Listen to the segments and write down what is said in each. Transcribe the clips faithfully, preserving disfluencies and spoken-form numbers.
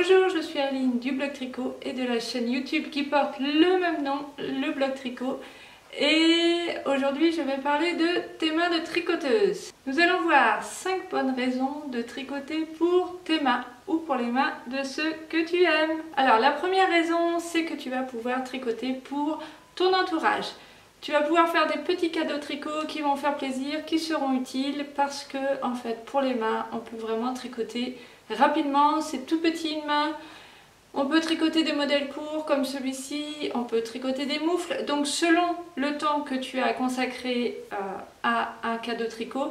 Bonjour, je suis Aline du blog Tricot et de la chaîne YouTube qui porte le même nom, le blog Tricot. Et aujourd'hui je vais parler de tes mains de tricoteuse. Nous allons voir cinq bonnes raisons de tricoter pour tes mains ou pour les mains de ceux que tu aimes. Alors la première raison, c'est que tu vas pouvoir tricoter pour ton entourage. Tu vas pouvoir faire des petits cadeaux tricot qui vont faire plaisir, qui seront utiles parce que en fait pour les mains on peut vraiment tricoter rapidement, c'est tout petit une main. On peut tricoter des modèles courts comme celui-ci, on peut tricoter des moufles. Donc selon le temps que tu as consacré euh, à un cadeau tricot,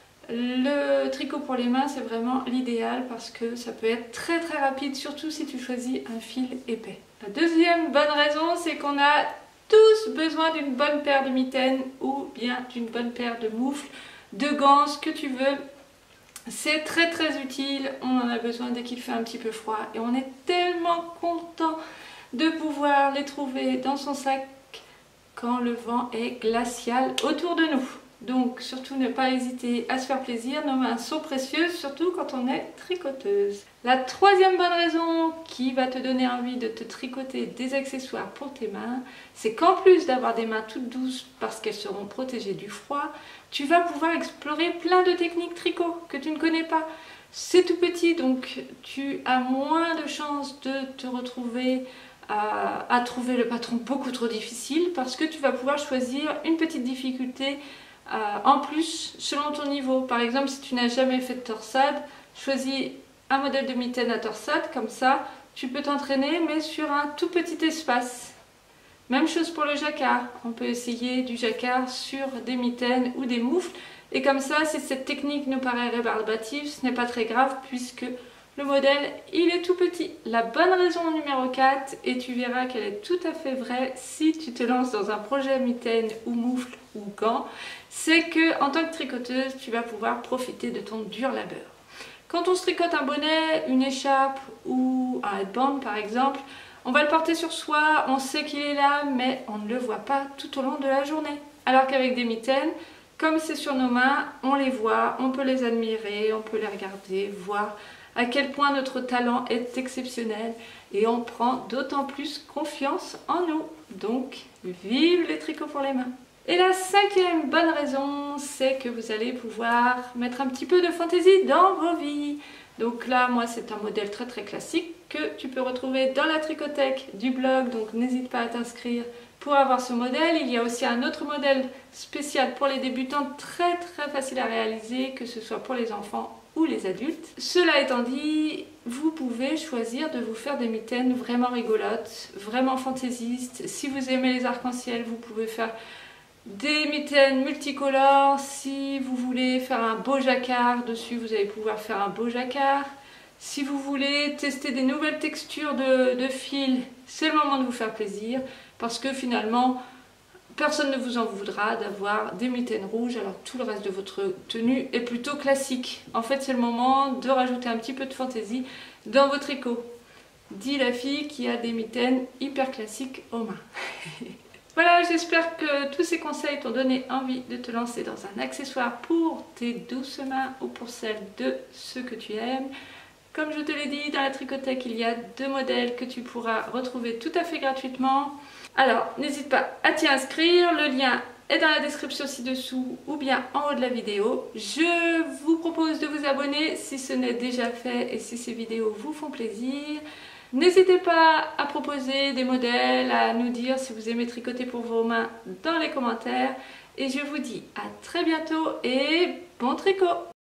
le tricot pour les mains c'est vraiment l'idéal parce que ça peut être très très rapide, surtout si tu choisis un fil épais. La deuxième bonne raison, c'est qu'on a tous besoin d'une bonne paire de mitaines ou bien d'une bonne paire de moufles, de gants, ce que tu veux. C'est très très utile, on en a besoin dès qu'il fait un petit peu froid et on est tellement content de pouvoir les trouver dans son sac quand le vent est glacial autour de nous. Donc surtout ne pas hésiter à se faire plaisir, nos mains sont précieuses, surtout quand on est tricoteuse. La troisième bonne raison qui va te donner envie de te tricoter des accessoires pour tes mains, c'est qu'en plus d'avoir des mains toutes douces parce qu'elles seront protégées du froid, tu vas pouvoir explorer plein de techniques tricot que tu ne connais pas. C'est tout petit donc tu as moins de chances de te retrouver à, à trouver le patron beaucoup trop difficile parce que tu vas pouvoir choisir une petite difficulté Euh, en plus, selon ton niveau. Par exemple, si tu n'as jamais fait de torsade, choisis un modèle de mitaine à torsade, comme ça, tu peux t'entraîner, mais sur un tout petit espace. Même chose pour le jacquard. On peut essayer du jacquard sur des mitaines ou des moufles. Et comme ça, si cette technique nous paraît rébarbative, ce n'est pas très grave, puisque le modèle, il est tout petit. La bonne raison numéro quatre, et tu verras qu'elle est tout à fait vraie si tu te lances dans un projet mitaine ou moufle ou gant, c'est que en tant que tricoteuse, tu vas pouvoir profiter de ton dur labeur. Quand on se tricote un bonnet, une écharpe ou un headband par exemple, on va le porter sur soi, on sait qu'il est là, mais on ne le voit pas tout au long de la journée. Alors qu'avec des mitaines, comme c'est sur nos mains, on les voit, on peut les admirer, on peut les regarder, voir à quel point notre talent est exceptionnel et on prend d'autant plus confiance en nous. Donc, vive les tricots pour les mains! Et la cinquième bonne raison, c'est que vous allez pouvoir mettre un petit peu de fantaisie dans vos vies. Donc là, moi, c'est un modèle très très classique que tu peux retrouver dans la tricothèque du blog, donc n'hésite pas à t'inscrire pour avoir ce modèle. Il y a aussi un autre modèle spécial pour les débutants, très très facile à réaliser, que ce soit pour les enfants ou les adultes. Cela étant dit, vous pouvez choisir de vous faire des mitaines vraiment rigolotes, vraiment fantaisistes. Si vous aimez les arcs-en-ciel, vous pouvez faire des mitaines multicolores. Si vous voulez faire un beau jacquard dessus, vous allez pouvoir faire un beau jacquard. Si vous voulez tester des nouvelles textures de, de fil, c'est le moment de vous faire plaisir parce que finalement, personne ne vous en voudra d'avoir des mitaines rouges alors tout le reste de votre tenue est plutôt classique. En fait, c'est le moment de rajouter un petit peu de fantaisie dans vos tricots. Dit la fille qui a des mitaines hyper classiques aux mains. Voilà, j'espère que tous ces conseils t'ont donné envie de te lancer dans un accessoire pour tes douces mains ou pour celles de ceux que tu aimes. Comme je te l'ai dit, dans la tricothèque, il y a deux modèles que tu pourras retrouver tout à fait gratuitement. Alors, n'hésite pas à t'y inscrire, le lien est dans la description ci-dessous ou bien en haut de la vidéo. Je vous propose de vous abonner si ce n'est déjà fait et si ces vidéos vous font plaisir. N'hésitez pas à proposer des modèles, à nous dire si vous aimez tricoter pour vos mains dans les commentaires. Et je vous dis à très bientôt et bon tricot!